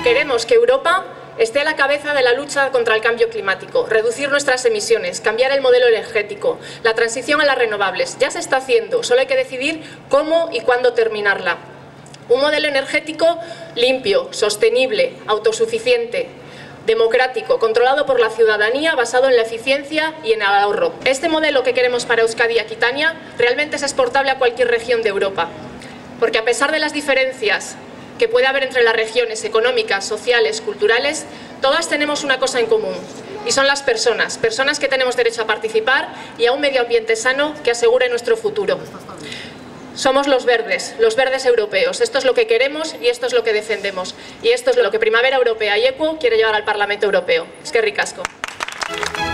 Queremos que Europa esté a la cabeza de la lucha contra el cambio climático, reducir nuestras emisiones, cambiar el modelo energético, la transición a las renovables. Ya se está haciendo, solo hay que decidir cómo y cuándo terminarla. Un modelo energético limpio, sostenible, autosuficiente, democrático, controlado por la ciudadanía, basado en la eficiencia y en el ahorro. Este modelo que queremos para Euskadi y Aquitania realmente es exportable a cualquier región de Europa, porque a pesar de las diferencias que puede haber entre las regiones económicas, sociales, culturales, todas tenemos una cosa en común, y son las personas que tenemos derecho a participar y a un medio ambiente sano que asegure nuestro futuro. Somos los verdes europeos. Esto es lo que queremos y esto es lo que defendemos. Y esto es lo que Primavera Europea y EQUO quiere llevar al Parlamento Europeo. Eskerrik asko.